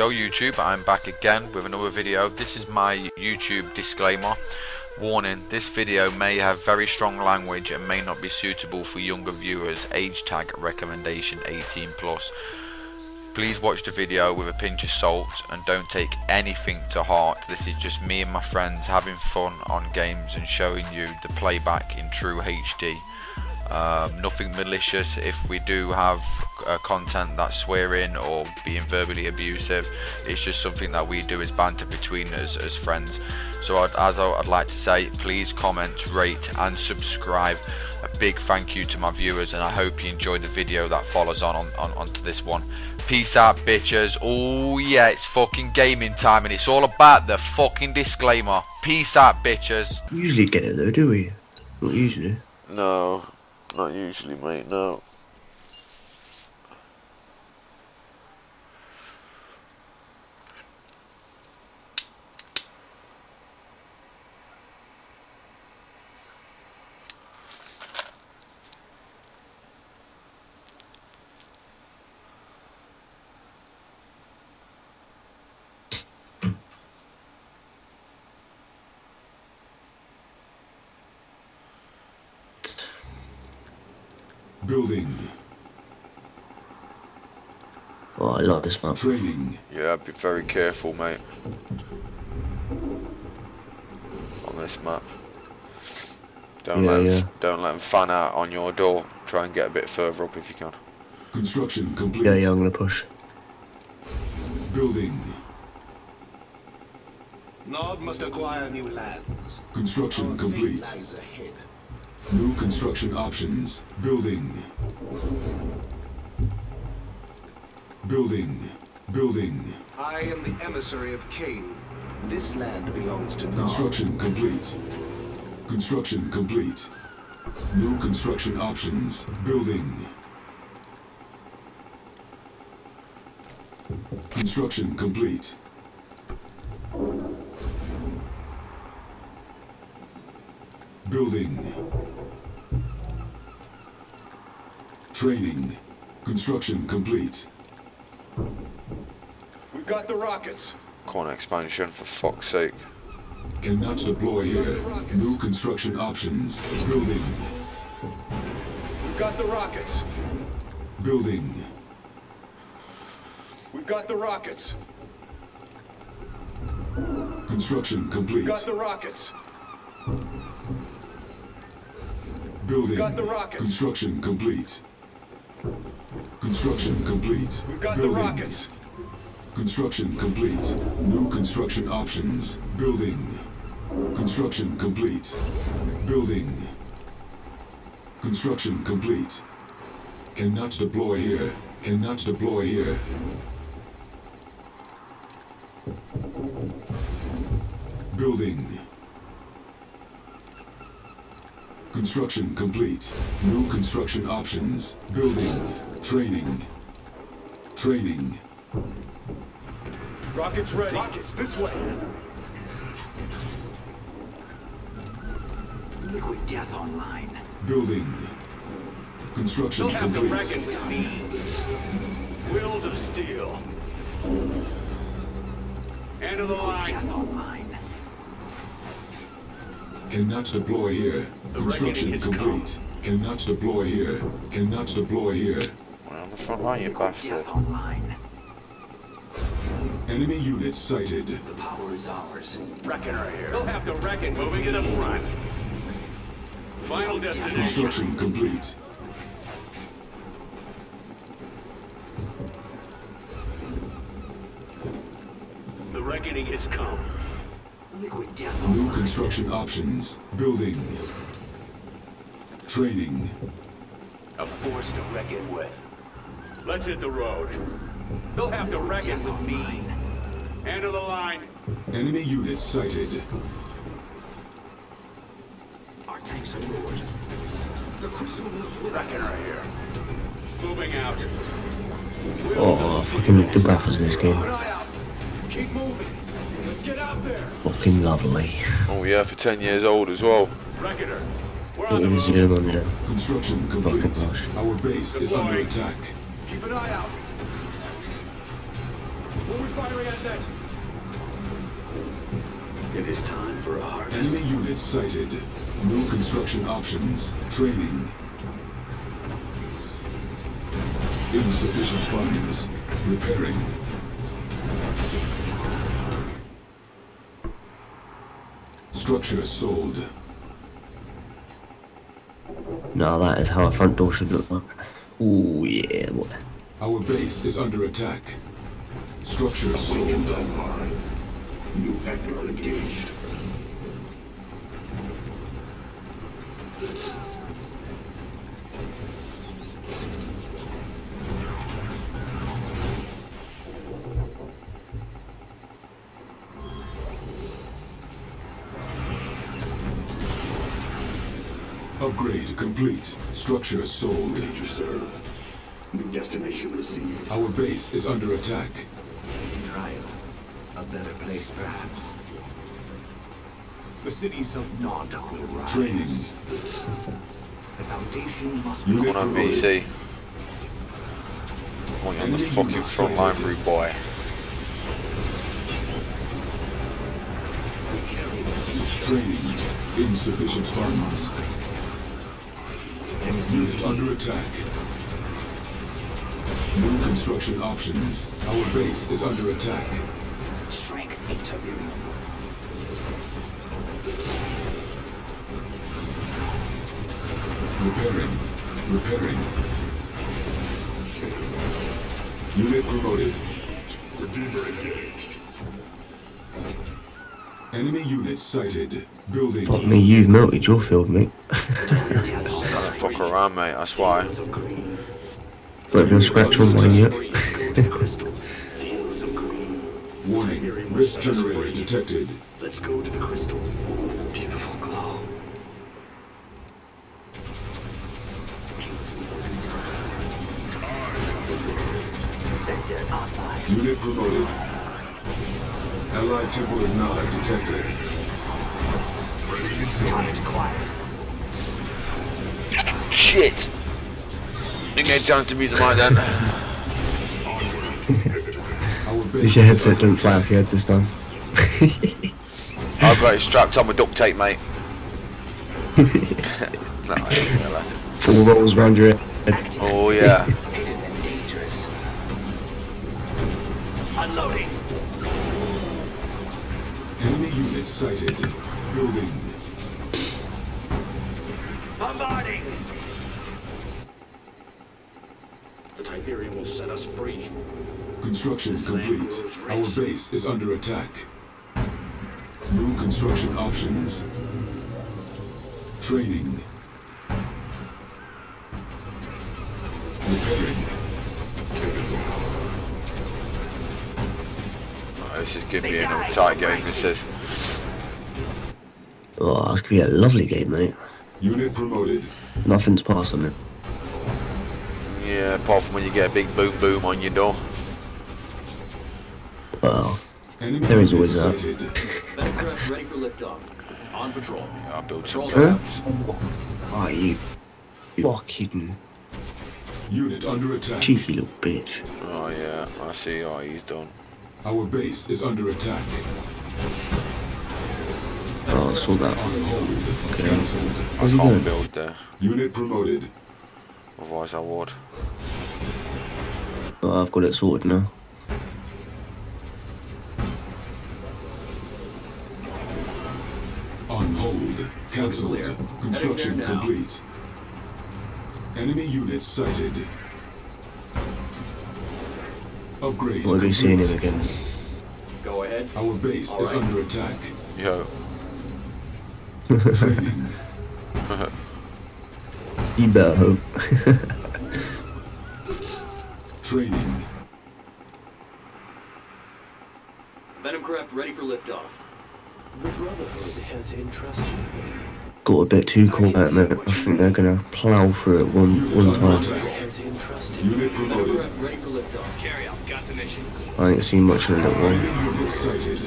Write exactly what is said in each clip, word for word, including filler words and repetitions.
go YouTube, I'm back again with another video. This is my YouTube disclaimer. Warning, this video may have very strong language and may not be suitable for younger viewers. Age tag recommendation eighteen plus. Please watch the video with a pinch of salt and don't take anything to heart. This is just me and my friends having fun on games and showing you the playback in true H D. Um, nothing malicious. If we do have uh, content that's swearing or being verbally abusive, it's just something that we do as banter between us as friends. So I'd, as I'd like to say, please comment, rate and subscribe. A big thank you to my viewers, and I hope you enjoyed the video that follows on, on, on onto this one. Peace out, bitches. Oh yeah, it's fucking gaming time and it's all about the fucking disclaimer. Peace out, bitches. We usually get it though, do we? Not usually. No, not usually, mate, no. Building. Oh, I like this map. Training. Yeah, be very careful, mate. On this map. Don't Yeah, let 'em yeah. don't let them fan out on your door. Try and get a bit further up if you can. Construction complete. Yeah, yeah, I'm gonna push. Building. Nod must acquire new lands. Construction Our complete. fate lies ahead. New construction options. Building. Building. Building. I am the emissary of Cain. This land belongs to Nod. Construction complete. Construction complete. New construction options. Building. Construction complete. Building. Training. Construction complete. We've got the rockets. Corner expansion, for fuck's sake. Cannot deploy here. New construction options. Building. We've got the rockets. Building. We've got the rockets. Construction complete. We've got the rockets. Building. got the rockets. Construction complete. Construction complete. We've got Building. the rockets. Construction complete. New construction options. Building. Construction complete. Building. Construction complete. Cannot deploy here. Cannot deploy here. Building. Construction complete. New construction options. Building. Training. Training. Rockets ready. Rockets this way. Liquid death online. Building. Construction Don't have to complete. reckon with me. Wheels of steel. End of the line. Death online. Cannot deploy here. The Construction reckoning has complete. Cannot deploy here. Cannot deploy here. We're on the front line, you bastard. Death online. Enemy units sighted. The power is ours. Reckoner here. They'll have to reckon moving to the front. Final destination. Construction complete. The reckoning has come. Liquid death New online. construction options. Building. Training. A force to reckon with. Let's hit the road. They'll have to reckon Death with me. online. End of the line. Enemy units sighted. Our tanks are yours. The crystal moves with us. Reckoner here. Moving out. Oh, I fucking love the graphics of this game. Keep moving. Let's get out there. Fucking lovely. Oh yeah, for ten years old as well. Reckoner. We're It on the is move. zoom on it. Construction complete. Fucking gosh. Our base is under Deploying. attack. Keep an eye out. What are we firing at next? It is time for a harvest. Enemy units sighted. New construction options. Training. Insufficient funds. Repairing. Structure sold. No, that is how a front door should look like. Ooh, yeah, boy. Our base is under attack. Structure sold. Online. New vector engaged. Upgrade complete. Structure sold. Major serve. New destination received. Our base is under attack. Try it. A better place, perhaps. The cities of Nod will rise. Training. The foundation must be. Unit Come on, V C. I want you on the fucking front line, rude boy. Training. Insufficient funds. Unit under attack. New construction options. Our base is under attack. Strength in Tiberium. Repairing. Repairing. Unit promoted. Redeemer engaged. Enemy units sighted. Building. Fuck me, you've melted your field, mate. Don't fuck around, mate, that's why. Fields of green. Not even a scratch on mine yet. Crystals. Fields of green. Warning. Rift generator detected. Let's go to the crystals. Beautiful glow. Unit promoted. Allied Templar Nod detected. Shit! Didn't get a chance to mute the mic then. Our If base your headset don't fly off your head this time. I've got it strapped on with duct tape, mate. No, I ain't gonna. Four rolls round your head. Oh yeah. Dangerous. Unloading. Enemy units sighted. Building. Bombarding. The Tiberium will set us free. Construction complete. Our base is under attack. New construction options. Training. Repairing. Oh, this is gonna be a tight game, this is. Oh, this could be a lovely game, mate. Unit promoted. Nothing's past on it. Yeah, apart from when you get a big boom boom on your door. Well, Enemy there is units always that. sighted. Spacecraft ready for liftoff. On patrol. Yeah, I'll build some Huh? jobs. Oh, you fucking Unit under attack. cheeky little bitch. Oh yeah, I see. Oh, he's done. Our base is under attack. Oh, I saw that. On hold. Okay. Cancelled. I What's he can't doing? build there. Unit promoted. Otherwise I would. Oh, I've got it sorted now. On hold. Cancelled. Construction Heading there now. complete. Enemy units sighted. Upgrade What are we seeing him complete. again? Go ahead. Our base All is right. under attack. Yo. Training. You better hope. Training. Venomcraft ready for liftoff. The Brotherhood has entrusted me. Got a bit too quiet, mate. I think they're gonna plough through it one Unit one under time. attack. Has entrusted me. Unit promoted. Venomcraft ready for liftoff. Carry out. Got the mission. I ain't seen much in a little while. Enemy units sighted.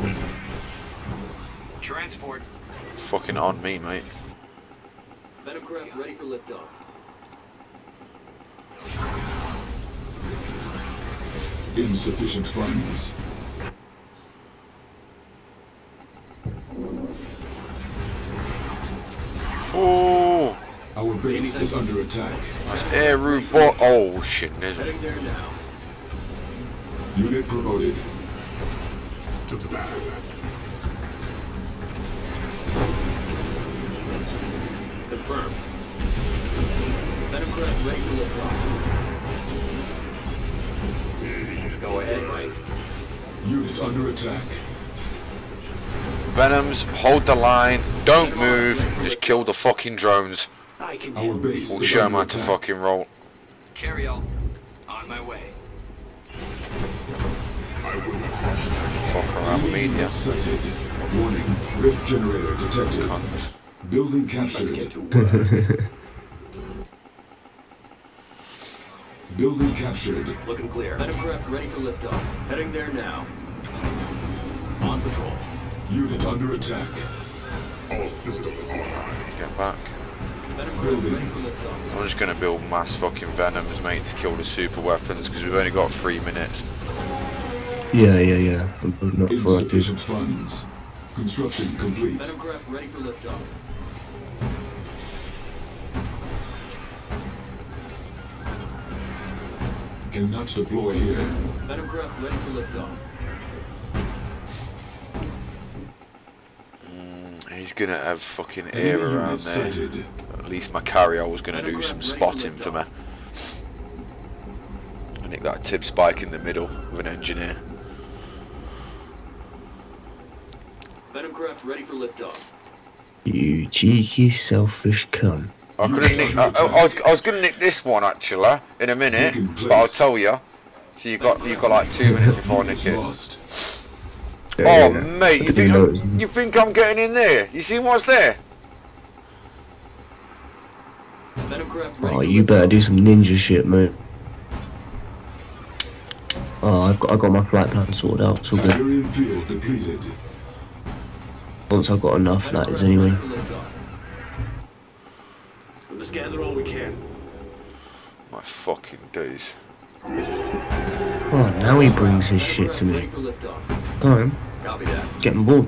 Transport. Fucking on me, mate. Venomcraft ready for liftoff. Insufficient funds. Oh, Our base is under attack. that's air robot. Oh shit, there's Heading there now. Unit promoted. To the battle. Confirmed. Venomcraft ready for liftoff. Go ahead, Mike. Unit under attack. Venoms. Hold the line. Don't move. Just kill the fucking drones. I can Our base We'll is show them under how to attack. fucking roll. Carry on. On my way. I will crush them. Fuck around Enemy media. unit sighted. Warning. Rift generator detected. Cunts. Building Let's get captured. to work. Building captured. Looking clear. Venomcraft ready for liftoff. Heading there now. On patrol. Unit under attack. All systems online. Get back. Venomcraft ready for liftoff. I'm just gonna build mass fucking venoms, mate, to kill the super weapons because we've only got three minutes. Yeah, yeah, yeah. I'm building up for it, dude. Insufficient funds. Construction complete. Venomcraft ready for liftoff. Cannot deploy here. Venomcraft ready for liftoff. He's gonna have fucking air Enemy around unit there. sighted. At least my carrier was gonna do some spotting for me. I think that tib spike in the middle with an engineer. Venomcraft ready for liftoff. You cheeky, selfish cunt. I could have nicked. I, I, I was I was gonna nick this one actually in a minute, but I'll tell you. So you got you got like two minutes before I nick it. Lost. Yeah, Oh yeah. mate, I you do think notice. I'm, you think I'm getting in there? You see what's there? Venomcraft ready Oh, for you liftoff. better do some ninja shit, mate. Oh, I've got, I got my flight plan sorted out. It's all good. Tiberium field depleted. Once I've got enough, that is anyway. Venomcraft ready for liftoff. We're gonna scan all we can. My fucking days. Oh, now he brings his shit to Venomcraft ready me. for liftoff. Time. Copy that. Getting bored.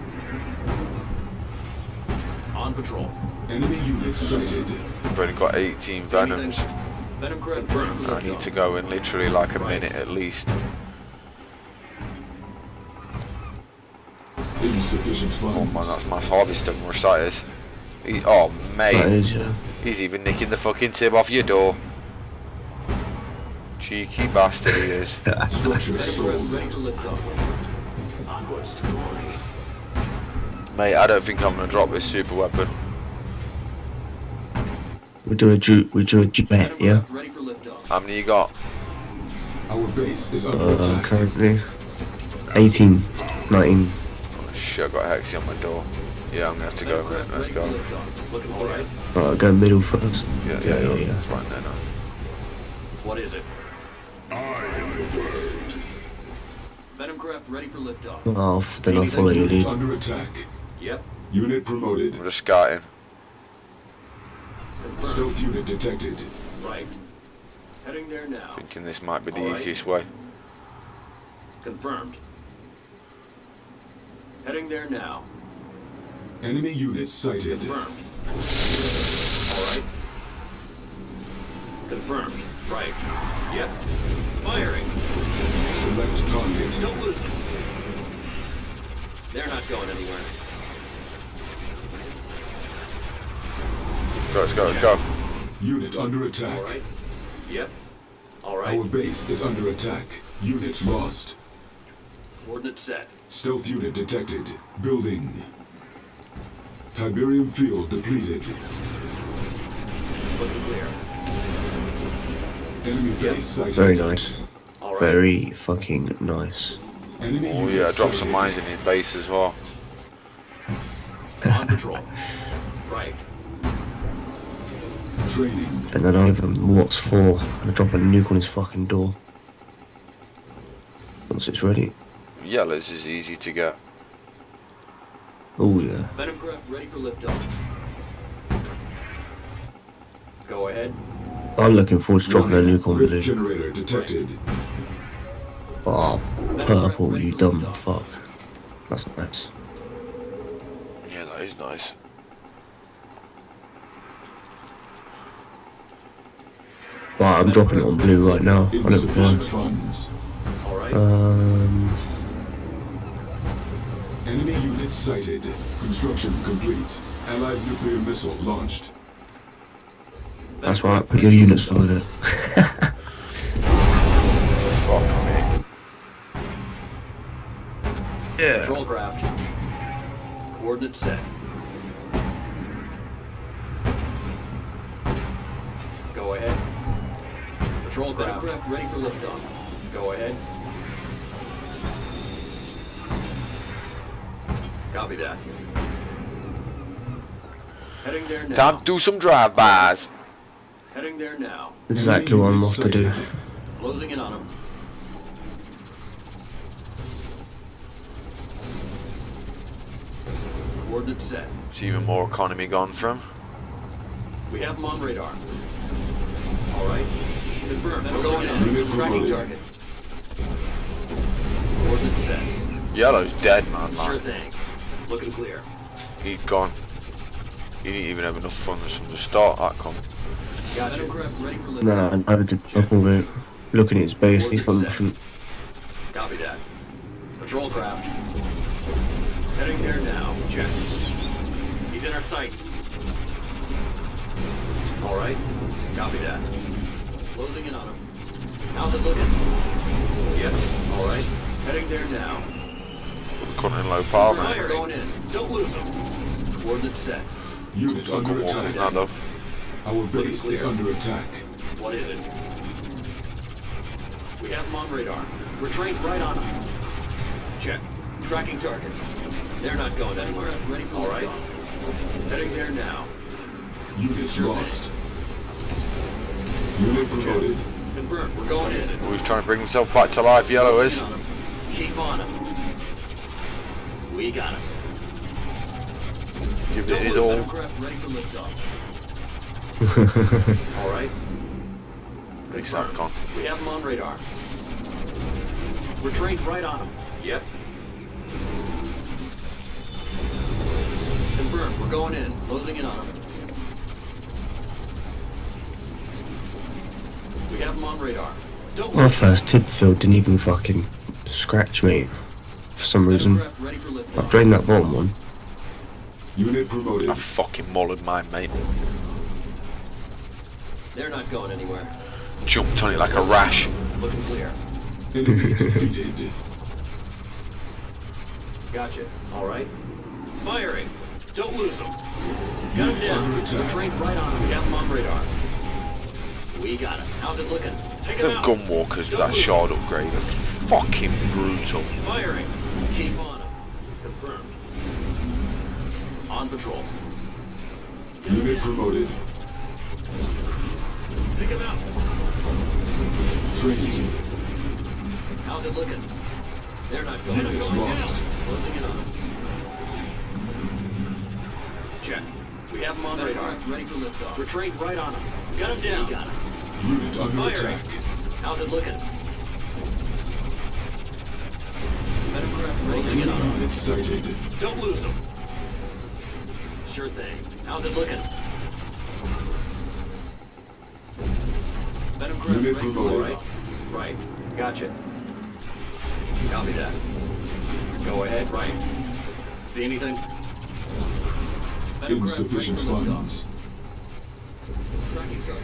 On patrol. Enemy units sighted. I've only got eighteen venoms. Venomcraft ready for I need liftoff. to go in literally like a minute at least. Insufficient funds. Oh man, that's mass harvesting rush that is. He, oh That mate, is, yeah. he's even nicking the fucking tib off your door. Cheeky bastard he is. Structure Venomcraft ready for sold. liftoff. Onwards to glory. Mate, I don't think I'm gonna drop this super weapon. We do a ju we do a duet, yeah. Venomcraft ready for liftoff. How many you got? Our base is under Uh, attack. currently eighteen, nineteen. Oh shit, I got Hexy on my door. Yeah, I'm gonna have to go, mate. Let's go. Looking all right. Alright, go middle first. Yeah, yeah, yeah. That's fine then. uh. What is it? Venomcraft ready for liftoff. Oh, f- then I'll follow you, Unit dude. under attack. Yep. Unit promoted. I'm just scouting. Confirmed. Stealth unit detected. Right. Heading there now. Thinking this might be the All right. easiest way. Confirmed. Heading there now. Enemy units sighted. Confirmed. All right. Confirmed. Right. Yep. Firing. Select target. Don't lose them. They're not going anywhere. Go, let's go, let's go. Unit under attack. All right. Yep. All Our right. base is under attack. Unit lost. Coordinate set. Stealth unit detected. Building. Tiberium field depleted. Looking clear. Enemy base sighted. Very nice. All right. Very fucking nice. Enemy Oh units yeah, drop some sighted. mines in his base as well. On patrol. Right. Training. And then I'll give him what's for and I drop a nuke on his fucking door. Once it's ready. Yellows is easy to get. Oh yeah. Venomcraft ready for liftoff. Go ahead. I'm looking forward to dropping a Warning. nuke on Rift the generator detected. Oh, purple, you dumb fuck. That's nice. Yeah, that is nice. Right, I'm dropping it on blue right now. I don't Insufficient care. funds. All right. Um, Enemy units sighted. Construction complete. Allied nuclear missile launched. that's right. Put your units on with it. Fuck me. Control craft. Coordinates set. Go ahead. Patrol craft. Craft ready for liftoff. Go ahead. Copy that. Heading there now. Time to do some drive-bys. Heading there now. Exactly what I'm off to do. Closing in on him. Coordinates set. It's even more economy gone from. We have him on radar. All right. Confirmed. We're going in. Tracking target. Coordinates set. Yellow's dead, man. Sure man. thing. Looking clear. He's gone. He didn't even have enough funds from the start, that come. Got you. Ready for lift. Nah, I never did purple mate. Looking at his base, he's got nothing. Copy that. Patrol craft. Heading there now. Check. He's in our sights. All right. Copy that. Closing in on him. How's it looking? Yep. All right. Heading there now. Cutting in low power, man. Fire going in. Don't lose him. Coordinates set. Unit Look under at what attack. now, though. Our base is under attack. What is it? We have him on radar. We're trained right on him. Check. Tracking target. They're not going anywhere. Ready for all right. Heading there now. Unit Sure lost. Unit promoted. Confirmed. We're going in. Oh, he's trying to bring himself back to life, Yellow is. Keep on him. We got him. Give it his all. Aircraft ready for liftoff. All right. He's not gone. We have him on radar. We're trained right on him. Yep. Confirmed. We're going in. Closing in on him. We have him on radar. Don't My worry. first tip field didn't even fucking scratch me for some reason. Aircraft ready for I liftoff. drained that bottom one. Unit promoted. I fucking mullered mine, mate. They're not going anywhere. Jumped on it like a rash. Looking clear. Enemy defeated. Gotcha. All right. Firing. Don't lose them. Got him down. Under attack. We're trained right on him. We have him on radar. We got him. How's it looking? Take him Them out. gunwalkers with that shard upgrade are fucking brutal. Firing. Keep on him. Confirmed. On patrol. Unit promoted. Take him out. Training. How's it looking? They're not going Units anywhere. lost. Closing in on him. Check. We have him on radar. Ready for liftoff. We're trained right on him. Got him down. We got him. Unit under Firing. attack. How's it looking? Metacraft closing in on him. Unit sighted. Don't lose him. Sure thing. How's it looking? Metacraft Unit ready for promoted. right. Right. Gotcha. Copy that. Go ahead. Right. See anything? Metacraft Insufficient ready for liftoff. funds. Tracking target.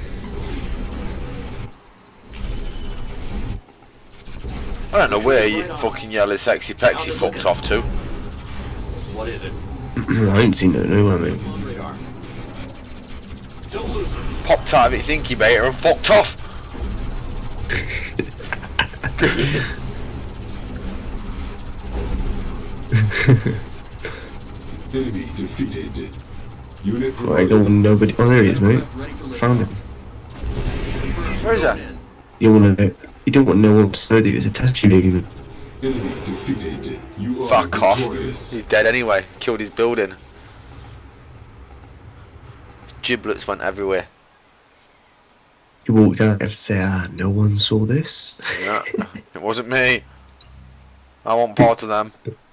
I don't know where you fucking Yellow Sexy Plexi fucked off to. What is it? I ain't seen it anywhere, mate. On radar. Don't lose him. Popped out of its incubator and fucked off. Enemy defeated. Unit Right, promoted. don't want nobody. Oh, there he is, mate. Ready for Found liftoff. him. Where is that? You don't want to. You don't want no one to know that he was attaching you. Enemy defeated. You are Fuck off. victorious. He's dead anyway. Killed his building. Giblets went everywhere. You walked out and say, ah, no one saw this. Yeah, it wasn't me. I want part of them.